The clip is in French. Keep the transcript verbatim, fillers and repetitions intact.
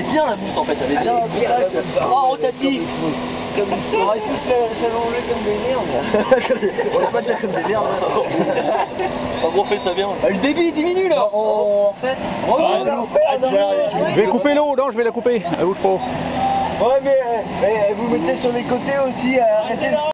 bien la mousse en fait, elle est bien. Oh, rotatif. On va tous s'allonger comme des merdes. On n'est pas déjà comme des merdes. En gros, fait ça bien. Le débit diminue là. On fait. Je vais couper l'eau, non, je vais la couper. Elle bouge pas. Ouais, mais vous mettez sur les côtés aussi, arrêtez le